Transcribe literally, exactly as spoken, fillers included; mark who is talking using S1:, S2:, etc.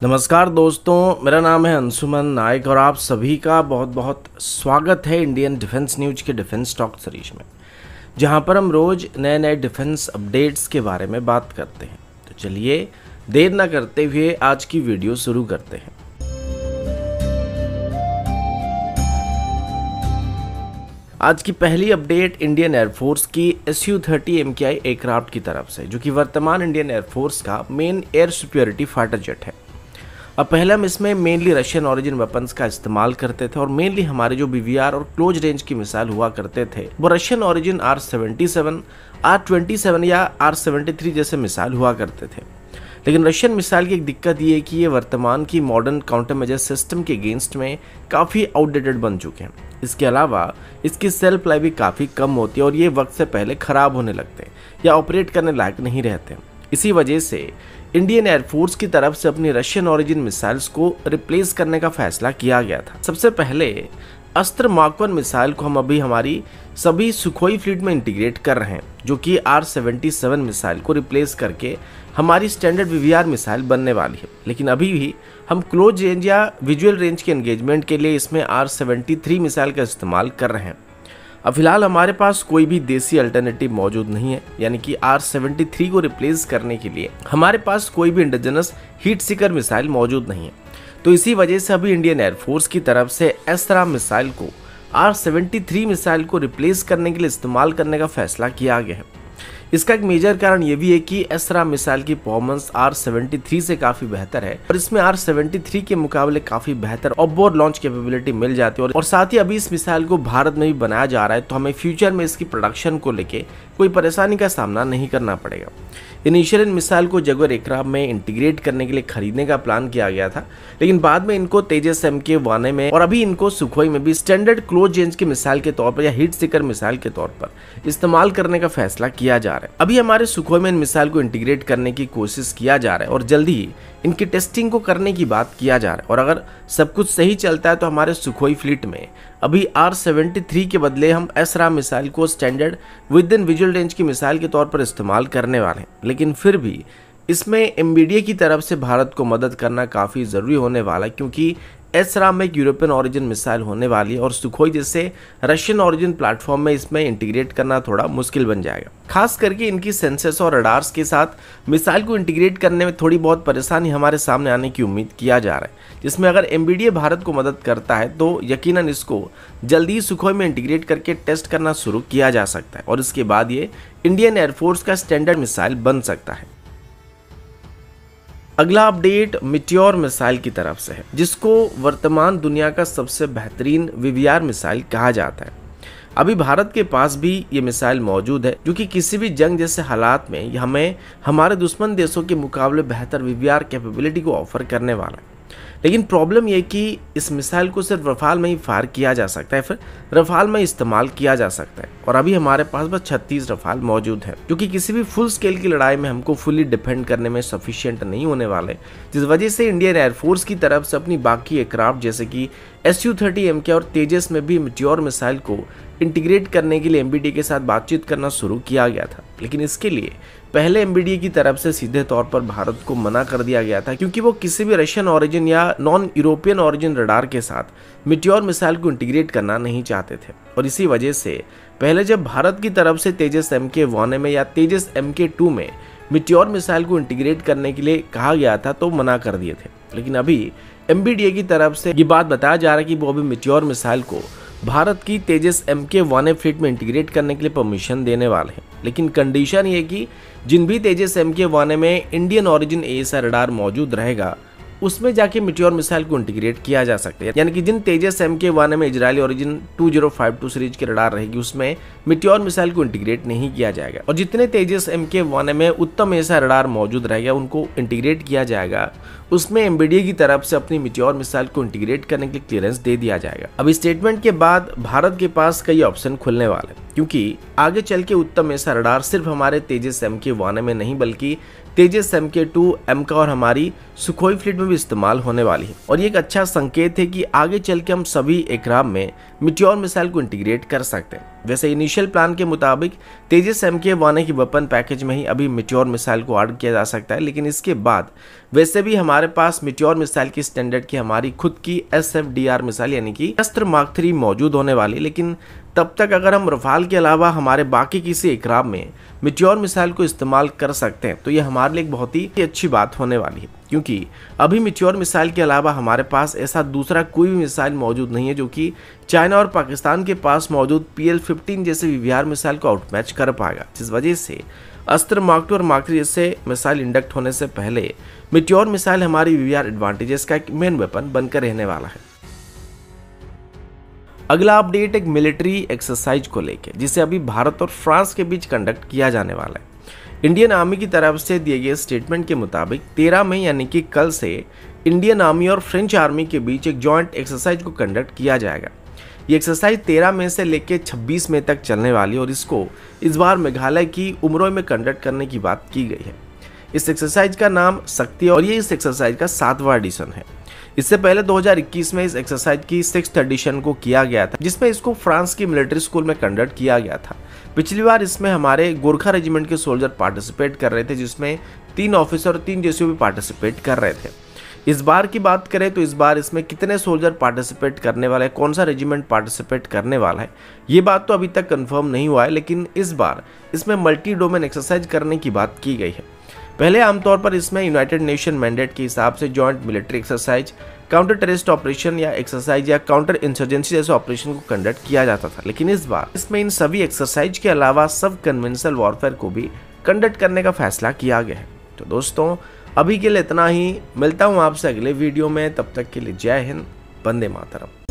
S1: नमस्कार दोस्तों, मेरा नाम है अंशुमन नायक और आप सभी का बहुत बहुत स्वागत है इंडियन डिफेंस न्यूज के डिफेंस टॉक सीरीज में, जहां पर हम रोज नए नए डिफेंस अपडेट्स के बारे में बात करते हैं। तो चलिए देर ना करते हुए आज की वीडियो शुरू करते हैं। आज की पहली अपडेट इंडियन एयरफोर्स की S U thirty M K I aircraft की तरफ से, जो कि वर्तमान इंडियन एयरफोर्स का main air superiority fighter jet है। अब पहले हम इसमें मेनली रशियन ओरिजिन वेपन्स का इस्तेमाल करते थे और मेनली हमारे जो बी वी आर और क्लोज रेंज की मिसाइल हुआ करते थे वो Russian origin R seventy seven, R twenty seven या आर सेवेंटी थ्री जैसे मिसाइल हुआ करते थे। लेकिन रशियन मिसाइल की एक दिक्कत ये है कि ये वर्तमान की मॉडर्न काउंटर मेजर सिस्टम के अगेंस्ट में काफ़ी आउटडेटेड बन चुके हैं। इसके अलावा इसकी सेल्फ लाइफ भी काफ़ी कम होती है और ये वक्त से पहले ख़राब होने लगते हैं या ऑपरेट करने लायक नहीं रहते। इसी वजह से इंडियन एयरफोर्स की तरफ से अपनी रशियन ओरिजिन मिसाइल्स को रिप्लेस करने का फैसला किया गया था। सबसे पहले अस्त्र मार्क वन मिसाइल को हम अभी हमारी सभी सुखोई फ्लीट में इंटीग्रेट कर रहे हैं, जो कि आर सेवेंटी सेवन मिसाइल को रिप्लेस करके हमारी standard B V R missile बनने वाली है। लेकिन अभी भी हम क्लोज रेंज या विजुअल रेंज के एंगेजमेंट के लिए इसमें आर सेवेंटी थ्री मिसाइल का इस्तेमाल कर रहे हैं। अब फिलहाल हमारे पास कोई भी देसी अल्टरनेटिव मौजूद नहीं है, यानी कि आर सेवेंटी थ्री को रिप्लेस करने के लिए हमारे पास कोई भी इंडिजिनस हीट सीकर मिसाइल मौजूद नहीं है। तो इसी वजह से अभी इंडियन एयरफोर्स की तरफ से एसरा मिसाइल को आर सेवेंटी थ्री मिसाइल को रिप्लेस करने के लिए इस्तेमाल करने का फैसला किया गया है। इसका एक मेजर कारण ये भी है कि एसरा मिसाइल की परफॉर्मेंस आर सेवेंटी थ्री से काफी बेहतर है और इसमें आर सेवेंटी थ्री के मुकाबले काफी बेहतर ऑफबोर्ड लॉन्च कैपेबिलिटी मिल जाती है। और साथ ही अभी इस मिसाइल को भारत में भी बनाया जा रहा है, तो हमें फ्यूचर में इसकी प्रोडक्शन को लेके कोई परेशानी का सामना नहीं करना पड़ेगा। इनिशियल इन मिसाइल को जगुआर एयरक्राफ्ट में इंटीग्रेट करने के लिए खरीदने का प्लान किया गया था, लेकिन बाद में इनको तेजस एम के वन में और अभी इनको सुखोई में भी स्टैंडर्ड क्लोज रेंज की मिसाइल के तौर पर या हीट सीकर मिसाइल के तौर पर इस्तेमाल करने का फैसला किया जा रहा है। अभी हमारे सुखोई में इन मिसाइल को इंटीग्रेट करने की कोशिश किया जा रहा है और जल्दी ही इनकी टेस्टिंग को करने की बात किया जा रहा है। और अगर सब कुछ सही चलता है तो हमारे सुखोई फ्लीट में अभी आर सेवेंटी थ्री के बदले हम एसरा मिसाइल को standard within visual range की मिसाइल के तौर पर इस्तेमाल करने वाले हैं। लेकिन फिर भी इसमें एम बी डी ए की तरफ से भारत को मदद करना काफ़ी ज़रूरी होने वाला है, क्योंकि एसरा में एक यूरोपियन ओरिजिन मिसाइल होने वाली है और सुखोई जैसे रशियन ओरिजिन प्लेटफॉर्म में इसमें इंटीग्रेट करना थोड़ा मुश्किल बन जाएगा। खास करके इनकी सेंसर्स और रडार्स के साथ मिसाइल को इंटीग्रेट करने में थोड़ी बहुत परेशानी हमारे सामने आने की उम्मीद किया जा रहा है, जिसमें अगर एम बी डी ए भारत को मदद करता है तो यकीनन इसको जल्दी सुखोई में इंटीग्रेट करके टेस्ट करना शुरू किया जा सकता है और इसके बाद ये इंडियन एयरफोर्स का स्टैंडर्ड मिसाइल बन सकता है। अगला अपडेट मिट्योर मिसाइल की तरफ से है, जिसको वर्तमान दुनिया का सबसे बेहतरीन वी वी आर मिसाइल कहा जाता है। अभी भारत के पास भी ये मिसाइल मौजूद है, जो कि किसी भी जंग जैसे हालात में हमें हमारे दुश्मन देशों के मुकाबले बेहतर वी वी आर कैपेबिलिटी को ऑफर करने वाला है। लेकिन प्रॉब्लम यह कि इस मिसाइल को सिर्फ रफाल में ही फायर किया जा सकता है, फिर रफाल में इस्तेमाल किया जा सकता है और अभी हमारे पास बस छत्तीस रफाल मौजूद हैं, जो कि किसी भी फुल स्केल की लड़ाई में हमको फुली डिफेंड करने में सफिशिएंट नहीं होने वाले, जिस वजह से इंडियन एयरफोर्स की तरफ से अपनी बाकी एयरक्राफ्ट जैसे कि एस यू थर्टी एम के और तेजस में भी मिट्योर मिसाइल को इंटीग्रेट करने के लिए एम बी डी ए के साथ बातचीत करना शुरू किया गया था। लेकिन इसके लिए पहले एम बी डी ए की तरफ से सीधे तौर पर भारत को मना कर दिया गया था, क्योंकि वो किसी भी रशियन ओरिजिन या नॉन यूरोपियन ओरिजिन रडार के साथ मिट्योर मिसाइल को इंटीग्रेट करना नहीं चाहते थे। और इसी वजह से पहले जब भारत की तरफ से तेजस एम के वन में या तेजस एम के टू में मिट्योर मिसाइल को इंटीग्रेट करने के लिए कहा गया था तो मना कर दिए थे। लेकिन अभी एम बी डी ए की तरफ से ये बात बताया जा रहा है कि वो अभी मिट्योर मिसाइल को भारत की Tejas M K one fleet में इंटीग्रेट करने के लिए परमिशन देने वाले हैं। लेकिन कंडीशन ये कि जिन भी तेजस एम के वन में Indian origin A S R radar मौजूद रहेगा, उसमें जाके मिट्योर मिसाइल को इंटीग्रेट किया जा सकता है। यानी कि जिन तेजस एम के वन में Israeli origin two zero five two series की रडार रहेगी, उसमें मिट्योर मिसाइल को इंटीग्रेट नहीं किया जाएगा और जितने तेजस एम के वन में उत्तम ऐसा रडार मौजूद रहेगा उनको इंटीग्रेट किया जाएगा। उसमें एम बी डी ए की तरफ से अपनी मिट्योर मिसाइल को इंटीग्रेट करने के लिए क्लियरेंस दे दिया जाएगा। अब इस स्टेटमेंट के बाद भारत के पास कई ऑप्शन खुलने वाले, क्योंकि आगे चल के उत्तम ऐसा रडार सिर्फ हमारे तेजस एम के वन में नहीं बल्कि Tejas M K two M का और हमारी सुखोई फ्लीट में भी इस्तेमाल होने वाली है। और ये एक अच्छा संकेत है कि आगे चल के हम सभी एयरक्राफ्ट में मिट्योर मिसाइल को इंटीग्रेट कर सकते हैं। वैसे इनिशियल प्लान के मुताबिक तेजस एम के वन की वेपन पैकेज में ही अभी मिट्योर मिसाइल को ऐड किया जा सकता है, लेकिन इसके बाद वैसे भी हमारे पास मिट्योर मिसाइल की स्टैंडर्ड की हमारी खुद की S F D R missile यानी कि अस्त्र मार्क थ्री मौजूद होने वाली। लेकिन तब तक अगर हम रफाल के अलावा हमारे बाकी किसी एयरक्राफ्ट में मिट्योर मिसाइल को इस्तेमाल कर सकते हैं तो ये हमारे लिए एक बहुत ही अच्छी बात होने वाली है, क्योंकि अभी मिट्योर मिसाइल के अलावा हमारे पास ऐसा दूसरा कोई भी मिसाइल मौजूद नहीं है जो कि चाइना और पाकिस्तान के पास मौजूद पी एल फिफ्टीन जैसे वी वी आर मिसाइल को आउटमैच कर पाएगा, जिस वजह से अस्त्र मार्क टू और मार्क थ्री जैसे मिसाइल इंडक्ट होने से पहले मिट्योर मिसाइल हमारी वी वी आर एडवांटेजेस का एक मेन वेपन बनकर रहने वाला है। अगला अपडेट एक मिलिट्री एक्सरसाइज को लेकर, जिसे अभी भारत और फ्रांस के बीच कंडक्ट किया जाने वाला है। इंडियन आर्मी की तरफ से दिए गए स्टेटमेंट के मुताबिक तेरह मई यानी कि कल से इंडियन आर्मी और फ्रेंच आर्मी के बीच एक जॉइंट एक्सरसाइज को कंडक्ट किया जाएगा। ये एक्सरसाइज तेरह मई से लेकर छब्बीस मई तक चलने वाली और इसको इस बार मेघालय की उमरोई में कंडक्ट करने की बात की गई है। इस एक्सरसाइज का नाम शक्ति और ये इस एक्सरसाइज का सातवां एडिशन है। इससे पहले दो हज़ार इक्कीस में इस एक्सरसाइज की सिक्स्थ एडिशन को किया गया था, जिसमें इसको फ्रांस की मिलिट्री स्कूल में कंडक्ट किया गया था। पिछली बार इसमें हमारे गोरखा रेजिमेंट के सोल्जर पार्टिसिपेट कर रहे थे, जिसमें तीन ऑफिसर और तीन जेसीओ भी पार्टिसिपेट कर रहे थे। इस बार की बात करें तो इस बार इसमें कितने सोल्जर पार्टिसिपेट करने वाले हैं, कौन सा रेजिमेंट पार्टिसिपेट करने वाला है, ये बात तो अभी तक कंफर्म नहीं हुआ है, लेकिन इस बार इसमें मल्टी डोमेन एक्सरसाइज करने की बात की गई है। पहले आमतौर पर इसमें यूनाइटेड नेशन मैंडेट के हिसाब से joint military exercise, counter terrorist operation या एक्सरसाइज या काउंटर इंसर्जेंसी जैसे ऑपरेशन को कंडक्ट किया जाता था, लेकिन इस बार इसमें इन सभी एक्सरसाइज के अलावा सब कन्वेंशनल वॉरफेयर को भी कंडक्ट करने का फैसला किया गया है। तो दोस्तों अभी के लिए इतना ही, मिलता हूँ आपसे अगले वीडियो में, तब तक के लिए जय हिंद, वंदे मातरम।